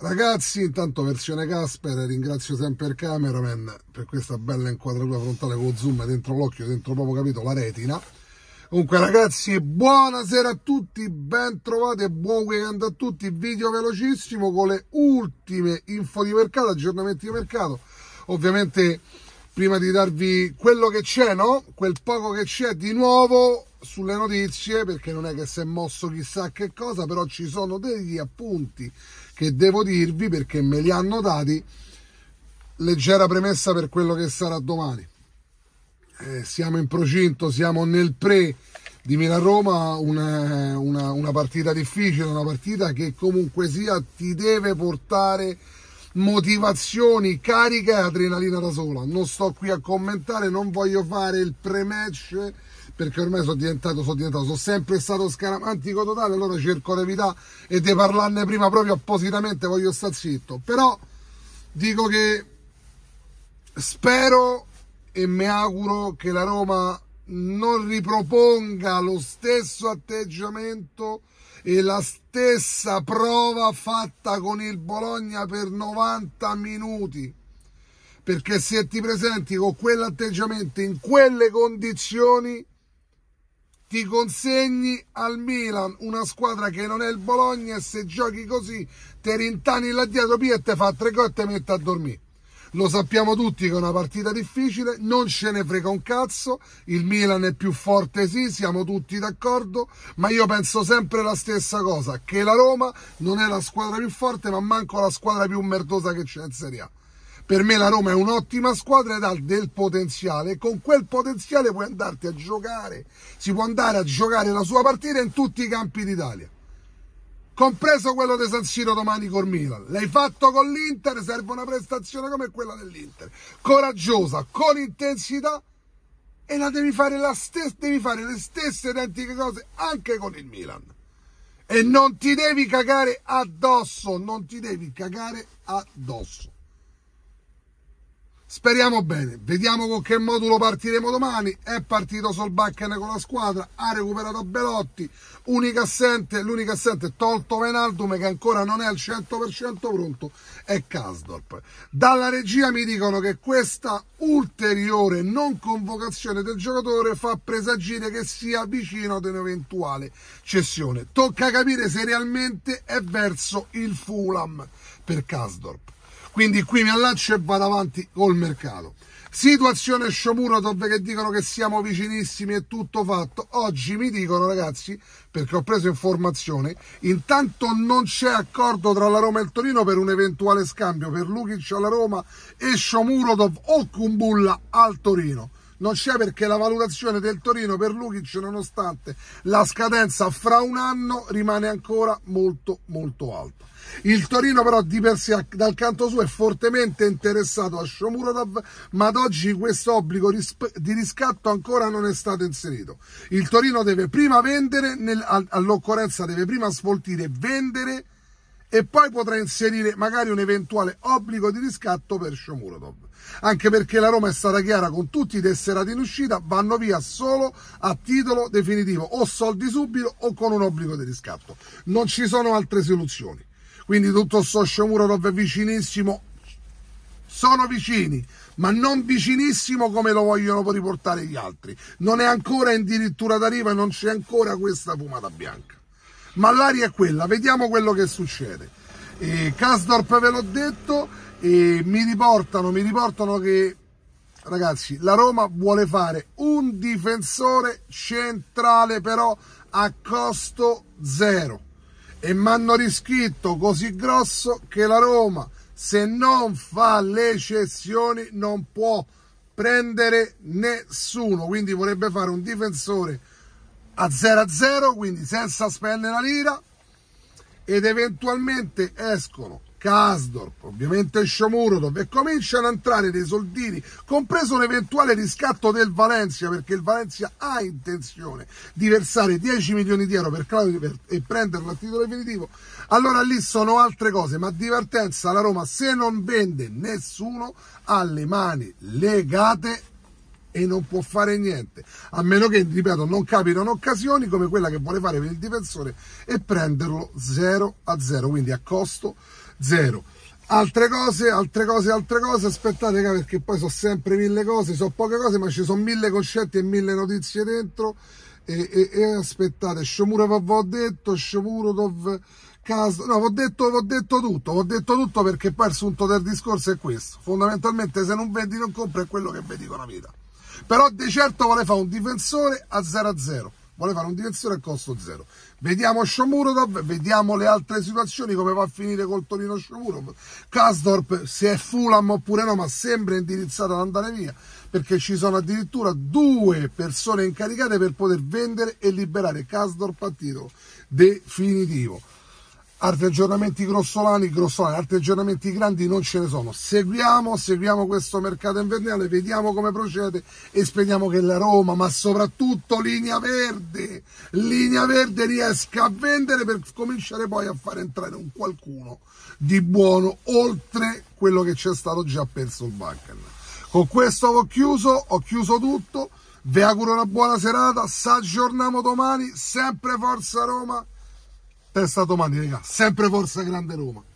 Ragazzi, intanto versione Casper, ringrazio sempre il cameraman per questa bella inquadratura frontale con zoom dentro l'occhio, dentro proprio capito la retina. Comunque ragazzi, buonasera a tutti, ben trovati e buon weekend a tutti. Video velocissimo con le ultime info di mercato, aggiornamenti di mercato. Ovviamente prima di darvi quello che c'è, no? Quel poco che c'è di nuovo sulle notizie, perché non è che si è mosso chissà che cosa, però ci sono degli appunti che devo dirvi perché me li hanno dati. Leggera premessa per quello che sarà domani. Siamo in procinto, siamo nel pre di Milan-Roma, una partita difficile, una partita che comunque sia ti deve portare motivazioni, carica e adrenalina da sola. Non sto qui a commentare, non voglio fare il pre-match perché ormai sono sempre stato scaramantico totale, allora cerco di evitare e di parlarne prima proprio appositamente, voglio stare zitto. Però dico che spero e mi auguro che la Roma non riproponga lo stesso atteggiamento e la stessa prova fatta con il Bologna per 90 minuti, perché se ti presenti con quell'atteggiamento in quelle condizioni ti consegni al Milan, una squadra che non è il Bologna, e se giochi così te rintani là dietro e te fa 3 gol e te mette a dormire. Lo sappiamo tutti che è una partita difficile, non ce ne frega un cazzo, il Milan è più forte sì, siamo tutti d'accordo, ma io penso sempre la stessa cosa, che la Roma non è la squadra più forte, ma manco la squadra più merdosa che c'è in Serie A. Per me la Roma è un'ottima squadra ed ha del potenziale, e con quel potenziale puoi andarti a giocare, si può andare a giocare la sua partita in tutti i campi d'Italia, compreso quello di San Siro domani col Milan. L'hai fatto con l'Inter, serve una prestazione come quella dell'Inter, coraggiosa, con intensità, e la devi fare devi fare le stesse identiche cose anche con il Milan. E non ti devi cagare addosso, non ti devi cagare addosso. Speriamo bene, vediamo con che modulo partiremo domani. È partito Solbakken con la squadra, ha recuperato Belotti, l'unica assente tolto Wijnaldum che ancora non è al 100% pronto, è Karsdorp. Dalla regia mi dicono che questa ulteriore non convocazione del giocatore fa presagire che sia vicino ad un'eventuale cessione. Tocca capire se realmente è verso il Fulham per Karsdorp. Quindi qui mi allaccio e vado avanti col mercato. Situazione Shomurodov che dicono che siamo vicinissimi e tutto fatto. Oggi mi dicono, ragazzi, perché ho preso informazione, intanto non c'è accordo tra la Roma e il Torino per un eventuale scambio per Lukic alla Roma e Shomurodov o Kumbulla al Torino. Non c'è, perché la valutazione del Torino per Lukic, nonostante la scadenza fra un anno, rimane ancora molto molto alta. Il Torino però di per sé dal canto suo è fortemente interessato a Shomurodov, ma ad oggi questo obbligo di riscatto ancora non è stato inserito. Il Torino deve prima vendere, all'occorrenza deve prima sfoltire, vendere, e poi potrà inserire magari un eventuale obbligo di riscatto per Shomurodov. Anche perché la Roma è stata chiara con tutti i tesserati in uscita, vanno via solo a titolo definitivo, o soldi subito o con un obbligo di riscatto. Non ci sono altre soluzioni. Quindi tutto sto Shomurodov è vicinissimo, sono vicini, ma non vicinissimo come lo vogliono riportare gli altri. Non è ancora addirittura d'arrivo e non c'è ancora questa fumata bianca. Ma l'aria è quella, vediamo quello che succede. Karsdorp ve l'ho detto, e mi riportano che, ragazzi, la Roma vuole fare un difensore centrale però a costo zero. E mi hanno riscritto così grosso che la Roma, se non fa le cessioni, non può prendere nessuno. Quindi vorrebbe fare un difensore a 0-0, quindi senza spendere una lira, ed eventualmente escono Karsdorp, ovviamente Shomurodov, e cominciano a entrare dei soldini, compreso un eventuale riscatto del Valencia, perché il Valencia ha intenzione di versare 10 milioni di euro per Claudio e prenderlo a titolo definitivo. Allora lì sono altre cose, ma divertenza la Roma, se non vende nessuno, ha le mani legate e non può fare niente, a meno che, ripeto, non capitano occasioni come quella che vuole fare per il difensore e prenderlo 0-0, quindi a costo zero. Altre cose, aspettate perché poi so sempre mille cose, so poche cose ma ci sono mille concetti e mille notizie dentro e aspettate, Shomurodov ho detto, Shomurodov, no, ho detto tutto perché poi il sunto del discorso è questo, fondamentalmente se non vendi non compri, è quello che vi dico una vita. Però di certo vuole fare un difensore a 0-0, vuole fare un difensore a costo zero. Vediamo Shomurodov, vediamo le altre situazioni, come va a finire col Torino Shomurodov. Karsdorp, se è Fulham oppure no, ma sembra indirizzato ad andare via, perché ci sono addirittura 2 persone incaricate per poter vendere e liberare Karsdorp a titolo definitivo. Altri aggiornamenti grossolani, altri aggiornamenti grandi non ce ne sono. Seguiamo questo mercato invernale, vediamo come procede e speriamo che la Roma, ma soprattutto Linea Verde riesca a vendere per cominciare poi a fare entrare un qualcuno di buono oltre quello che c'è stato già per Solbakken. Con questo ho chiuso tutto, vi auguro una buona serata, ci aggiorniamo domani, sempre forza Roma. Testa domani, raga, sempre forza grande Roma.